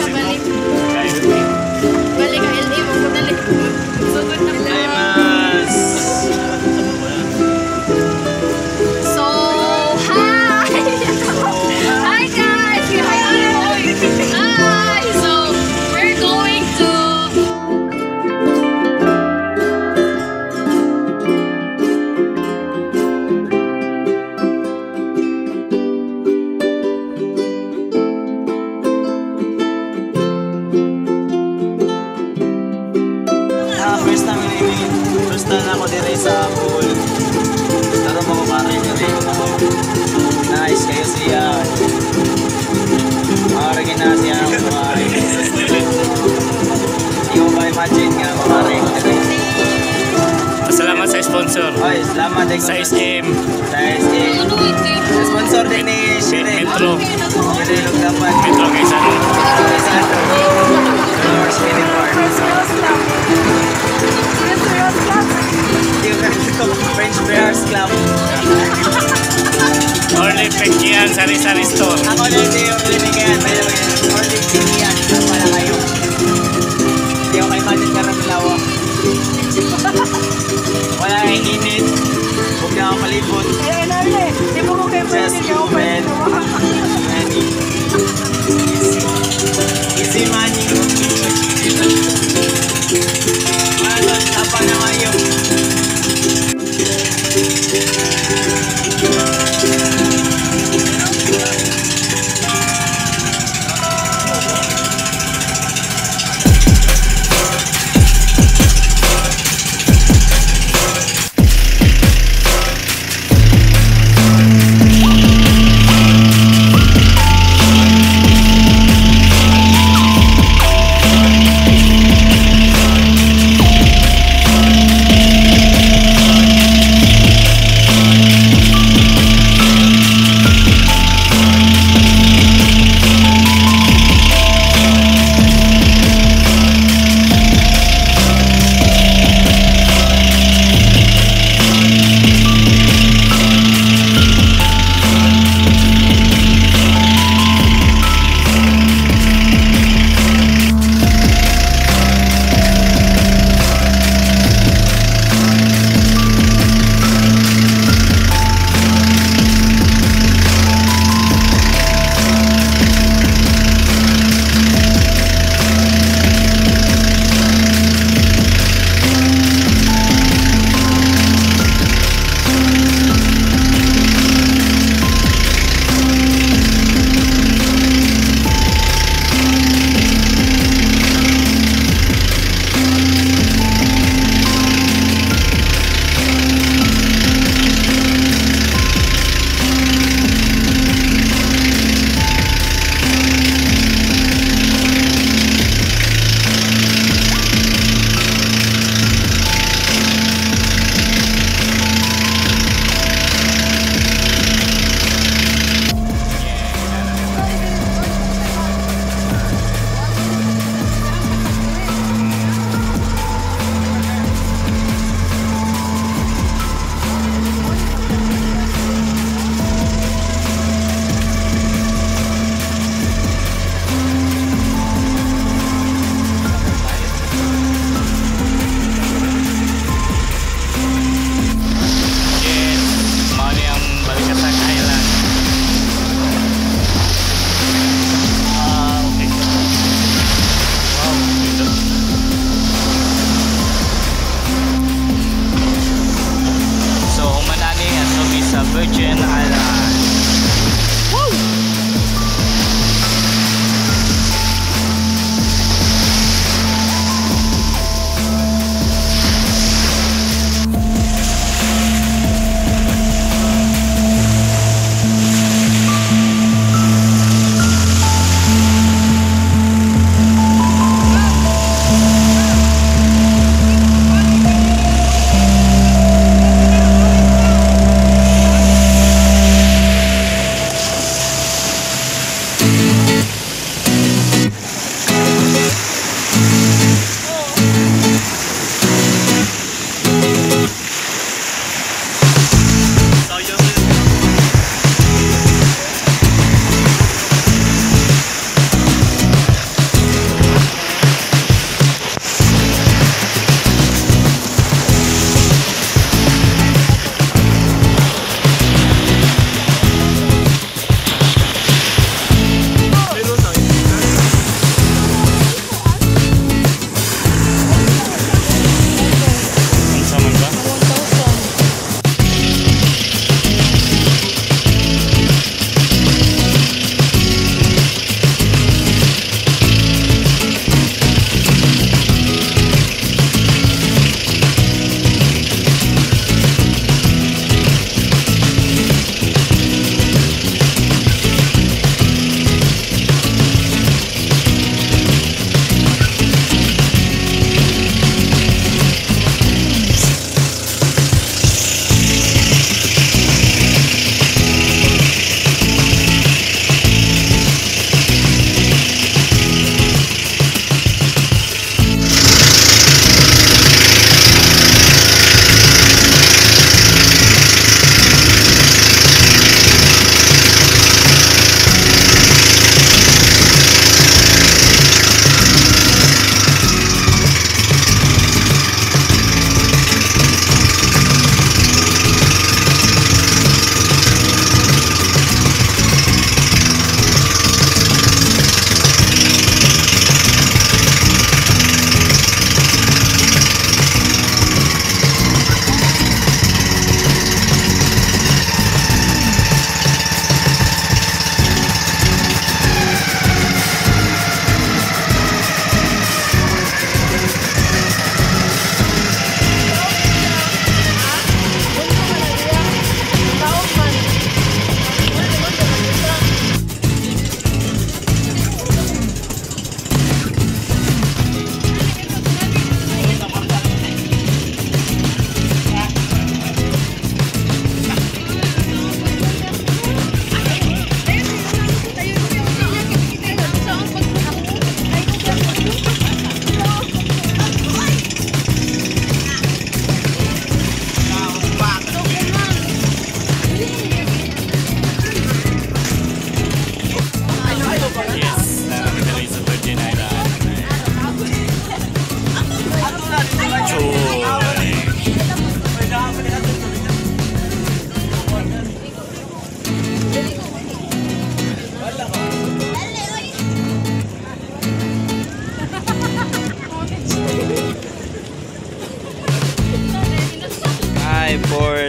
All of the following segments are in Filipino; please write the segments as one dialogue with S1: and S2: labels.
S1: balik. Balik ka LA mo ko dali. Sugod na
S2: Mas.
S1: So, hi! Hi guys! Hi! So, we're going to
S2: first time ako dire sa pool. Taro mo ko pare dire. Nice kayo siya. Marami na siya pare. Hindi mo ba imagine nga pare.
S3: Salamat sa sponsor.
S2: Oy, salamat din
S3: Sa SM.
S2: Sa SM. Sa sponsor din ni
S3: Metro.
S2: Nililog dapat.
S3: Metro Quezon.
S2: French Bears Club.
S3: Orly Pekian Sari-Sari Store.
S2: Ako na yung Orly Pekian. Orly Pekian. Para kayo. Hindi ako kayo imagine ka ng lawa. Wala yung init. Huwag na ako malibot.
S4: Ayan, Orly. Di mo ko kayo pwede.
S2: Just human. Many. Easy.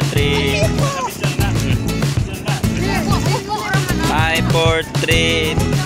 S2: 3. 5, 4, 3,